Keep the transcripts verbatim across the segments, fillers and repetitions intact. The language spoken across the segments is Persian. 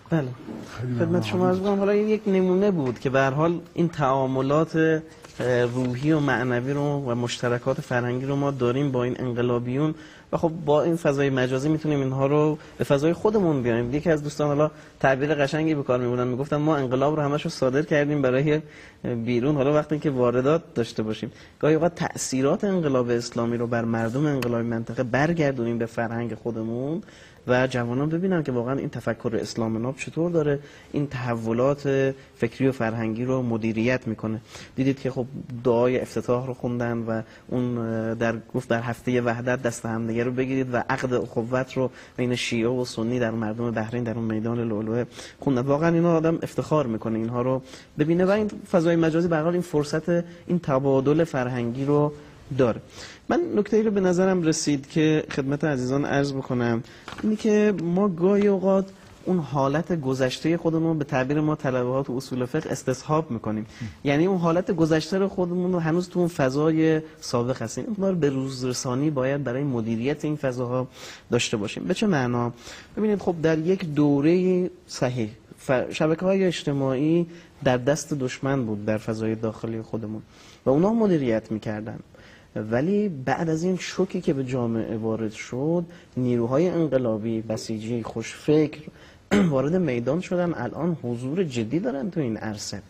بله خدمت شما عرض می‌کنم. حالا این یک نمونه بود که به هر حال این تعاملات روحی و معنوی رو و مشترکات فرهنگی رو ما داریم با این انقلابیون و خب با این فضای مجازی میتونیم اینها رو به فضای خودمون بیاریم. یکی از دوستان حالا تعبیر قشنگی به کار میبردن، میگفتن ما انقلاب رو همش رو صادر کردیم برای بیرون، حالا وقتی که واردات داشته باشیم گاهی اوقات تأثیرات انقلاب اسلامی رو بر مردم انقلابی منطقه برگردونیم به فرهنگ خودمون و جوانان ببینن که واقعا این تفکر اسلام ناب چطور داره این تحولات فکری و فرهنگی رو مدیریت میکنه. دیدید که خب دعای افتتاح رو خوندن و اون در گفت در هفته وحدت دست همدیگه رو بگیرید و عقد اخوت رو بین شیعه و سنی در مردم بحرین در اون میدان لؤلؤه خوندن. واقعا اینا آدم افتخار میکنه اینها رو ببینه و این فضای مجازی به هر حال این فرصت این تبادل فرهنگی رو داره. من نکته‌ای رو به نظرم رسید که خدمت عزیزان عرض بکنم، اینی که ما گاهی اوقات اون حالت گذشته خودمون به تعبیر ما طلبه‌ها و اصول فقه استصحاب میکنیم. یعنی اون حالت گذشته رو خودمون رو هنوز تو اون فضای سابق هستیم. اون به روزرسانی باید برای مدیریت این فضاها داشته باشیم. به چه معنا؟ ببینید خب در یک دوره صحیح شبکه‌های اجتماعی در دست دشمن بود در فضای داخلی خودمون و اونا مدیریت میکردن، ولی بعد از این شوکی که به جامعه وارد شد نیروهای انقلابی بسیجی خوشفکر وارد میدان شدن، الان حضور جدی دارن تو این عرصه.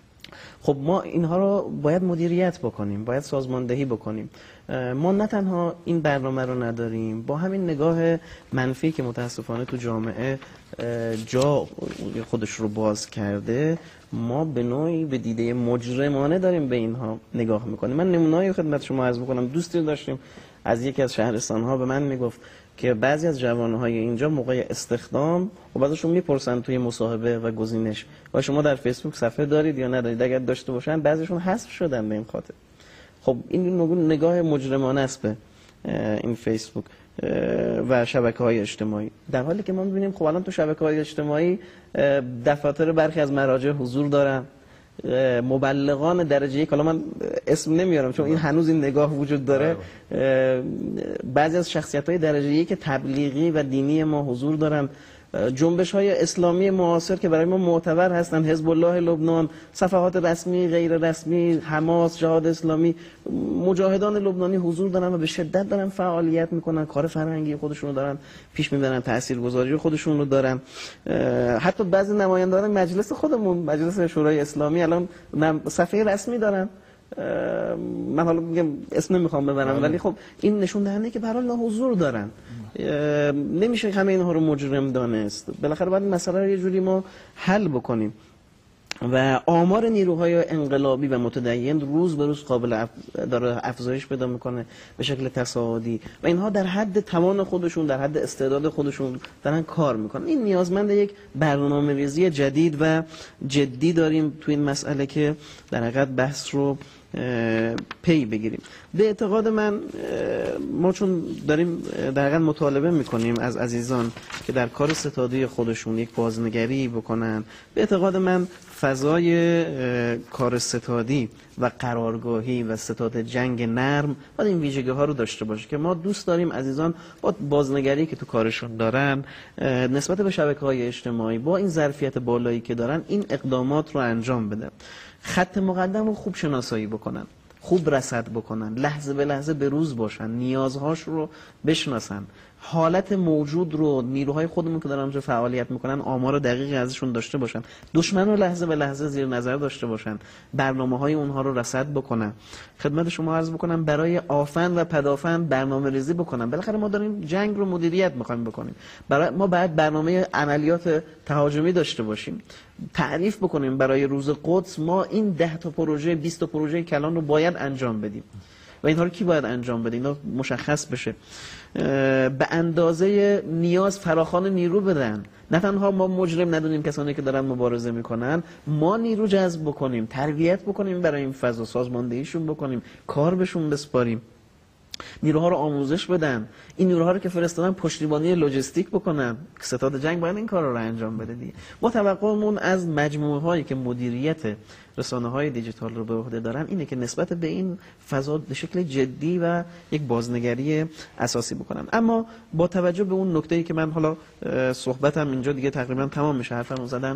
خب ما اینها رو باید مدیریت بکنیم، باید سازماندهی بکنیم. ما نه تنها این برنامه رو نداریم، با همین نگاه منفی که متاسفانه تو جامعه جا خودش رو باز کرده، ما به نوعی به دیده مجرمانه داریم به اینها نگاه میکنیم. من نمونه‌ای خدمت شما عرض بکنم. دوستی داشتیم از یکی از شهرستان‌ها به من میگفت که بعضی از جوان‌های اینجا موقع استخدام و بعضیشون میپرسن توی مصاحبه و گزینش و شما در فیسبوک صفحه دارید یا ندارید، اگر داشته باشن بعضیشون حذف شدن به این خاطر. خب این نگاه مجرمانه است به این فیسبوک و شبکه‌های اجتماعی، در حالی که ما می‌بینیم خب الان تو شبکه‌های اجتماعی دفاتر برخی از مراجع حضور دارن، مبلغان درجه یک، حالا من اسم نمیارم چون این هنوز این نگاه وجود داره، بعضی از شخصیت‌های درجه یک تبلیغی و دینی ما حضور دارن، جنبش‌های اسلامی معاصر که برای ما معتبر هستن، حزب الله لبنان، صفحات رسمی غیر رسمی، حماس، جهاد اسلامی، مجاهدان لبنانی حضور دارن و به شدت دارن فعالیت میکنن، کار فرهنگی خودشون رو دارن پیش میبرن، تاثیرگذاری خودشون رو دارن. حتی بعضی نمایندگان مجلس خودمون، مجلس شورای اسلامی، الان صفحه رسمی دارن. من حالا میگم اسم نمیخوام ببرم، ولی خب این نشون دهنده که به هر حال حضور دارن. نمیشه همه اینها رو مجرم دانست. بالاخره باید مسئله رو یه جوری ما حل بکنیم و آمار نیروهای انقلابی و متدین روز به روز قابل داره افزایش پیدا میکنه به شکل تصاعدی و اینها در حد توان خودشون، در حد استعداد خودشون دارن کار میکنن. این نیازمند یک برنامه‌ریزی جدید و جدی داریم تو این مسئله که در حقیقت بحث رو پی بگیریم. به اعتقاد من ما چون داریم در حقیقت مطالبه میکنیم از عزیزان که در کار ستادی خودشون یک بازنگری بکنن، به اعتقاد من فضای کار ستادی و قرارگاهی و ستاد جنگ نرم باید این ویژگی ها رو داشته باشه که ما دوست داریم عزیزان با بازنگری که تو کارشون دارن نسبت به شبکه‌های اجتماعی با این ظرفیت بالایی که دارن این اقدامات رو انجام بدن، خط مقدم رو خوب شناسایی بکنن، خوب رصد بکنن، لحظه به لحظه به روز باشن، نیازهاش رو بشناسن، حالت موجود رو نیروهای خودمون که دارن اونجا فعالیت میکنن آمار دقیقی ازشون داشته باشن، دشمن رو لحظه به لحظه زیر نظر داشته باشن، برنامه‌های اونها رو رصد بکنن. خدمت شما عرض بکنم برای آفن و پدافن برنامه‌ریزی بکنن. بالاخره ما داریم جنگ رو مدیریت می‌خوایم بکنیم. برای ما باید برنامه عملیات تهاجمی داشته باشیم. تعریف بکنیم برای روز قدس ما این ده تا پروژه بیست تا پروژه کلان رو باید انجام بدیم. و اینها رو کی باید انجام بده؟ اینا مشخص بشه. به اندازه نیاز فراخوان نیرو بدن. نه تنها ما مجرم ندونیم کسانی که دارن مبارزه میکنن، ما نیرو جذب بکنیم، تربیت بکنیم برای این فضا، سازماندهیشون بکنیم، کار بهشون بسپاریم. نیروها رو آموزش بدن، این نیروها رو که فرستادن پشتیبانی لوجستیک بکنن. ستاد جنگ باید این کار رو انجام بده دیگه. ما توقعمون از مجموعه هایی که مدیریت رسانه های دیجیتال رو به عهده دارن اینه که نسبت به این فضا به شکل جدی و یک بازنگری اساسی بکنن. اما با توجه به اون نکته‌ای که من حالا صحبتم اینجا دیگه تقریبا تمام میشه، حرفمو زدم،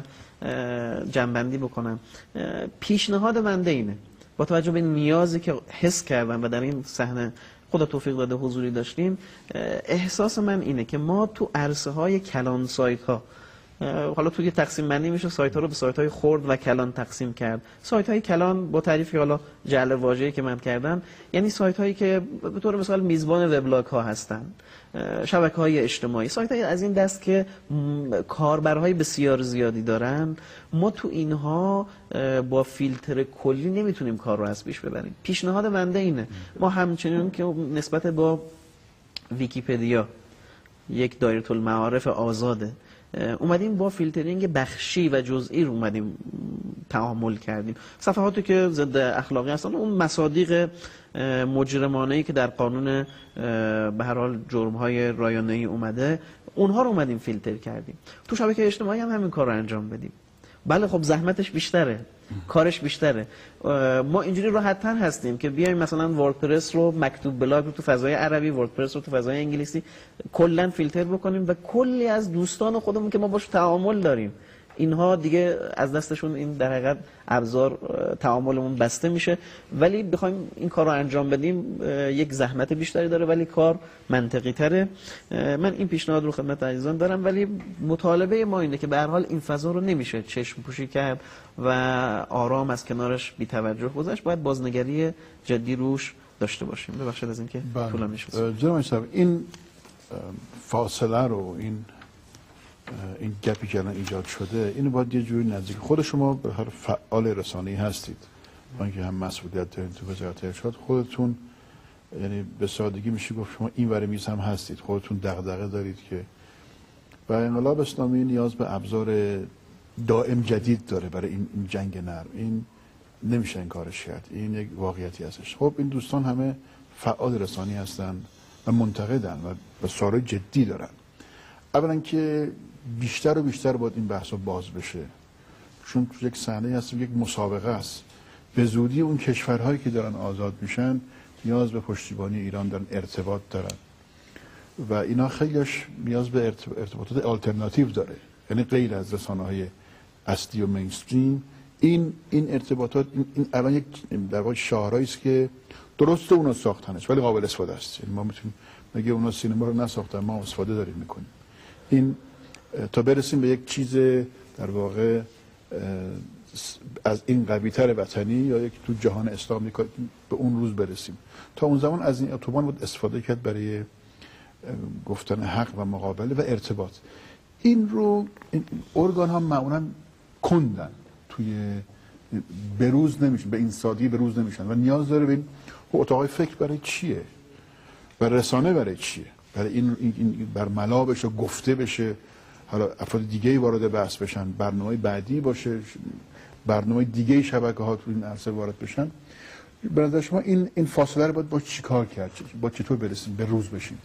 جنبندی بکنم. پیشنهاد بنده اینه با توجه به نیازی که حس کردم و در این صحنه خدا توفیق داده حضوری داشتیم، احساس من اینه که ما تو عرصه های کلان سایت ها، حالا توی تقسیم بندی میشه سایت ها رو به سایت های خرد و کلان تقسیم کرد. سایت های کلان با تعریفی حالا جعل واژه‌ای که من کردم، یعنی سایت هایی که به طور مثال میزبان وبلاگ ها هستن، شبکه های اجتماعی، سایت های از این دست که کاربرهای بسیار زیادی دارن. ما تو اینها با فیلتر کلی نمیتونیم کار رو از پیش ببریم. پیشنهاد بنده اینه ما همچنین که نسبت با ویکی‌پدیا یک دایره المعارف آزاده اومدیم با فیلترینگ بخشی و جزئی رو اومدیم تعامل کردیم. صفحاتی که ضد اخلاقی هستن، اون مصادیق مجرمانه‌ای که در قانون به هر حال جرم‌های رایانه‌ای اومده، اونها رو اومدیم فیلتر کردیم. تو شبکه اجتماعی هم همین کار رو انجام بدیم. بله خب زحمتش بیشتره، کارش بیشتره. ما اینجوری راحت تر هستیم که بیایم مثلا وردپرس رو، مکتوب بلاگ رو تو فضای عربی، وردپرس رو تو فضای انگلیسی کلا فیلتر بکنیم و کلی از دوستان خودمون که ما باش تعامل داریم، اینها دیگه از دستشون این در حقیقت ابزار تعاملمون بسته میشه. ولی بخوایم این کار رو انجام بدیم یک زحمت بیشتری داره ولی کار منطقی تره. من این پیشنهاد رو خدمت عزیزان دارم، ولی مطالبه ما اینه که به هر حال این فضا رو نمیشه چشم پوشی کرد و آرام از کنارش بی توجه گذاشت. باید بازنگری جدی روش داشته باشیم. ببخشید از اینکه طولانی شد. جناب صاحب، این فاصله رو، این این گپی که الان ایجاد شده، اینو باید یه جوری نزدیک. خود شما به هر فعال رسانه‌ای هستید، با اینکه هم مسئولیت دارید تو وزارت ارشاد، خودتون یعنی به سادگی میشه گفت شما این ور میز هم هستید، خودتون دغدغه دارید که و انقلاب اسلامی نیاز به ابزار دائم جدید داره برای این, این جنگ نرم. این نمیشه این کارش کرد، این یک واقعیتی هستش. خب این دوستان همه فعال رسانه‌ای هستن و منتقدن و به سوال جدی دارن. اولا که بیشتر و بیشتر باید این بحثا باز بشه، چون تو یک صحنه هستیم، یک مسابقه است. به زودی اون کشورهایی که دارن آزاد میشن نیاز به پشتیبانی ایران دارن، ارتباط دارن و اینا خیلیش نیاز به ارتباطات آلترناتیو داره، یعنی غیر از رسانه‌های اصلی و مینستریم. این این ارتباطات این الان یک در واقع شاهرایی است که درسته اونا ساختنش ولی قابل استفاده است. یعنی ما میتونیم نگه اونا سینما رو نساختن، ما استفاده داریم میکنیم. این تا برسیم به یک چیز در واقع از این قوی‌تر وطنی یا یک تو جهان اسلامی به اون روز برسیم، تا اون زمان از این اتوبان بود استفاده کرد برای گفتن حق و مقابله و ارتباط. این رو این ارگان ها معمولا کندن، توی بروز نمیشن، به این سادگی بروز نمیشن و نیاز داره به این اتاقای فکر برای چیه و رسانه برای چیه، برای این, این برملا بشه، گفته بشه، حالا افراد دیگه وارد بحث بشن، برنامه بعدی باشه، برنامه دیگه شبکه ها تو این عرصه وارد بشن. به نظر شما این این فاصله رو باید با چیکار کرد، با چطور برسیم به روز بشیم؟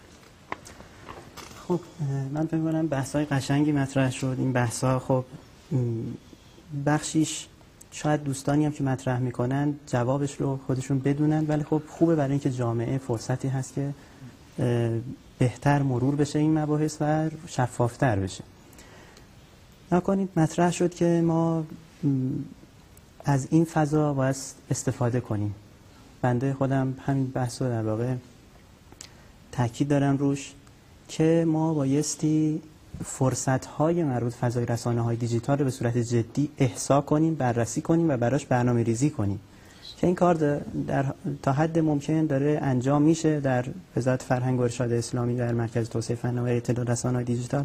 خب من فکر می‌کنم بحث‌های قشنگی مطرح شد. این بحث‌ها خب بخشیش شاید دوستانی هم که مطرح میکنن جوابش رو خودشون بدونن، ولی خب خوبه برای اینکه جامعه فرصتی هست که بهتر مرور بشه این مباحث و شفافتر بشه. نکنید مطرح شد که ما از این فضا باید استفاده کنیم. بنده خودم همین بحث رو در واقع تاکید دارم روش که ما بایستی فرصت‌های مربوط فضای رسانه‌های دیجیتال رو به صورت جدی احصا کنیم، بررسی کنیم و براش برنامه‌ریزی کنیم که این کار در تا حد ممکن داره انجام میشه در وزارت فرهنگ و ارشاد اسلامی در مرکز توسعه فناوری اطلاع رسانه‌های دیجیتال.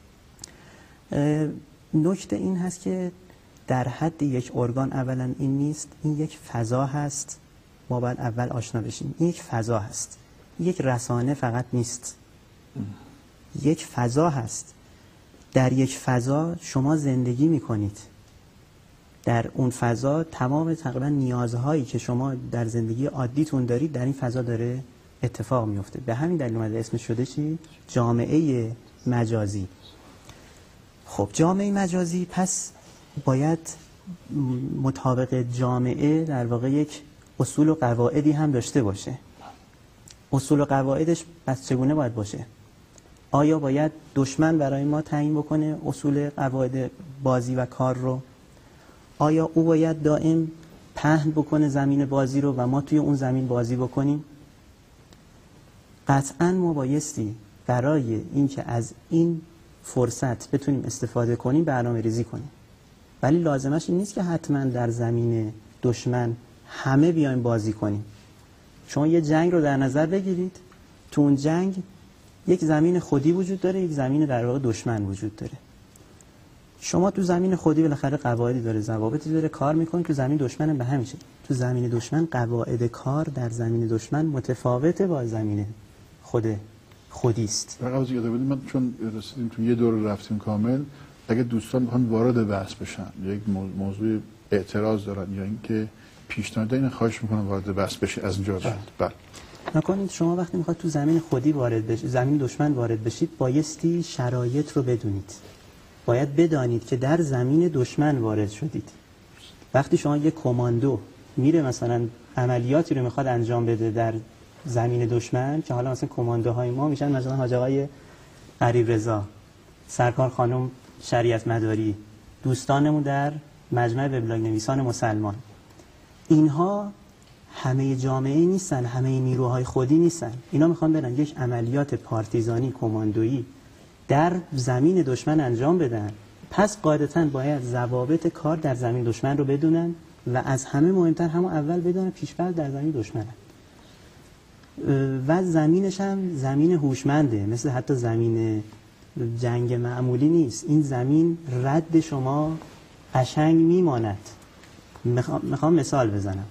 نکته این هست که در حد یک ارگان اولا این نیست، این یک فضا هست، ما باید اول آشنا بشیم. این یک فضا هست، یک رسانه فقط نیست، یک فضا هست. در یک فضا شما زندگی میکنید، در اون فضا تمام تقریبا نیازهایی که شما در زندگی عادیتون دارید در این فضا داره اتفاق میفته. به همین دلیل اومده اسمش شده چی؟ جامعه مجازی. خب جامعه مجازی پس باید مطابق جامعه در واقع یک اصول و قواعدی هم داشته باشه. اصول و قواعدش پس چگونه باید باشه؟ آیا باید دشمن برای ما تعیین بکنه اصول قواعد بازی و کار رو؟ آیا او باید دائم پهن بکنه زمین بازی رو و ما توی اون زمین بازی بکنیم؟ قطعاً ما بایستی برای اینکه از این فرصت بتونیم استفاده کنیم برنامه ریزی کنیم، ولی لازمش این نیست که حتما در زمین دشمن همه بیایم بازی کنیم. شما یه جنگ رو در نظر بگیرید، تو اون جنگ یک زمین خودی وجود داره، یک زمین در واقع دشمن وجود داره. شما تو زمین خودی بالاخره قواعدی داره، ضوابطی داره، کار میکنید. تو زمین دشمن هم به همین شکل. تو زمین دشمن قواعد کار در زمین دشمن متفاوته با زمین خود خودی است. فقط از یاد بدید، من چون رسیدیم تو یه دور رفتیم کامل، اگه دوستان میخوان وارد بحث بشن، یک موضوع اعتراض دارن یا اینکه پیشنهاد این خواهش میکنم وارد بحث بشه از اینجا. بله. نکنید شما وقتی میخواد تو زمین خودی وارد بشید، زمین دشمن وارد بشید، بایستی شرایط رو بدونید. باید بدانید که در زمین دشمن وارد شدید. وقتی شما یک کماندو میره مثلا عملیاتی رو میخواد انجام بده در زمین دشمن، که حالا مثلا کماندوهای ما میشن مثلا حاج آقای غریب رضا، سرکار خانم شریعت مداری، دوستانمون در مجمع وبلاگ نویسان مسلمان، اینها همه جامعه نیستن، همه نیروهای خودی نیستن. اینا میخوان برن یک عملیات پارتیزانی کماندویی در زمین دشمن انجام بدن. پس قاعدتاً باید ضوابط کار در زمین دشمن رو بدونن و از همه مهمتر همون اول بدونن پیش‌فرض در زمین دشمنن و زمینش هم زمین هوشمنده، مثل حتی زمین جنگ معمولی نیست. این زمین رد شما قشنگ میماند. میخوام میخوام مثال بزنم.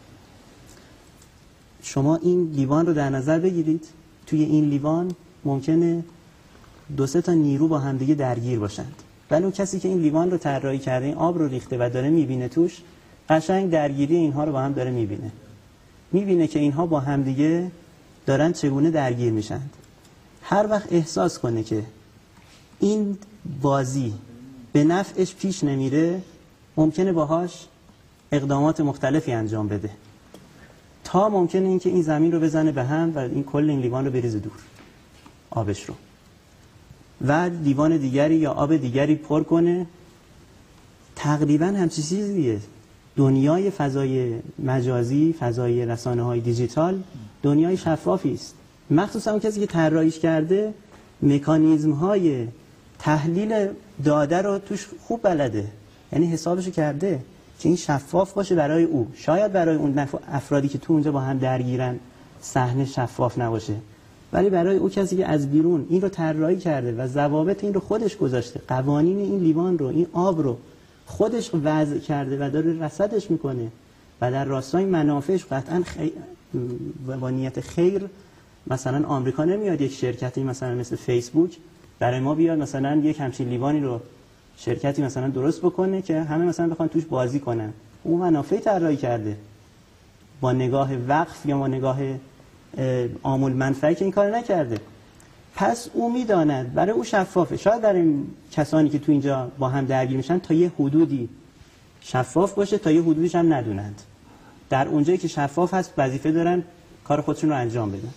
شما این لیوان رو در نظر بگیرید، توی این لیوان ممکنه دو سه تا نیرو با همدیگه درگیر باشند، ولی اون کسی که این لیوان رو طراحی کرده، این آب رو ریخته و داره میبینه توش، قشنگ درگیری اینها رو با هم داره میبینه. میبینه که اینها با همدیگه دارن چگونه درگیر میشند. هر وقت احساس کنه که این بازی به نفعش پیش نمیره، ممکنه باهاش اقدامات مختلفی انجام بده تا ممکنه این که این زمین رو بزنه به هم و این کل این لیوان رو بریزه دور، آبش رو، و لیوان دیگری یا آب دیگری پر کنه. تقریبا همچین چیزیه. دنیای فضای مجازی، فضای رسانه‌های دیجیتال دنیای شفافی است. مخصوصا اون کسی که طراحیش کرده مکانیزم‌های تحلیل داده رو توش خوب بلده، یعنی حسابشو کرده که این شفاف باشه برای او. شاید برای اون افرادی که تو اونجا با هم درگیرن صحنه شفاف نباشه، ولی برای او کسی که از بیرون این رو طراحی کرده و ضوابط این رو خودش گذاشته، قوانین این لیوان رو، این آب رو خودش وضع کرده و داره رصدش میکنه و در راستای منافعش قطعا خی... با نیت خیر، مثلا آمریکا نمیاد یک شرکتی مثلا مثل فیسبوک برای ما بیاد مثلا یک همچین لیوانی رو شرکتی مثلا درست بکنه که همه مثلا بخوان توش بازی کنن. اون منافعی طراحی کرده با نگاه وقف یا با نگاه عامل منفعی که این کار نکرده. پس او میداند، برای او شفافه. شاید برای این کسانی که تو اینجا با هم درگیر میشن تا یه حدودی شفاف باشه، تا یه حدودیش هم ندونند. در اونجایی که شفاف هست وظیفه دارن کار خودشون رو انجام بدن.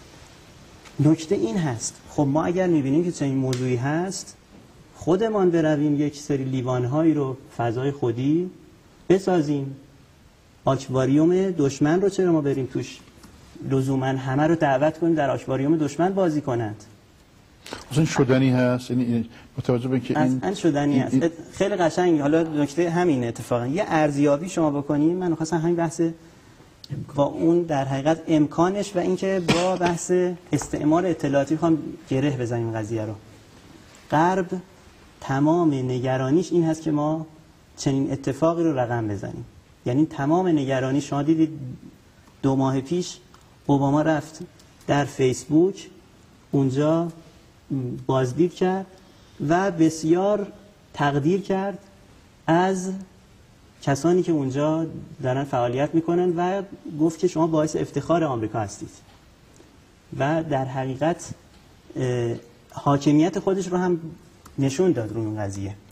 نکته این هست، خب ما اگر میبینیم که چنین موضوعی هست، خودمان برویم یک سری لیوانهایی رو فضای خودی بسازیم. آکواریوم دشمن رو چرا ما بریم توش لزوما همه رو دعوت کنیم در آکواریوم دشمن بازی کنند؟ اصلا شدنی هست؟ یعنی متوجه بشین که این اصلا شدنی هست. این... خیلی قشنگ. حالا نکته همین اتفاقا یه ارزیابی شما بکنید. من خواستم همین بحث با اون در حقیقت امکانش و اینکه با بحث استعمار اطلاعاتی میخوام گره بزنیم قضیه رو. غرب تمام نگرانیش این هست که ما چنین اتفاقی رو رقم بزنیم. یعنی تمام نگرانی، شما دیدید دو ماه پیش اوباما رفت در فیسبوک، اونجا بازدید کرد و بسیار تقدیر کرد از کسانی که اونجا دارن فعالیت میکنن و گفت که شما باعث افتخار آمریکا هستید. و در حقیقت حاکمیت خودش رو هم نشون داد روی اون قضیه.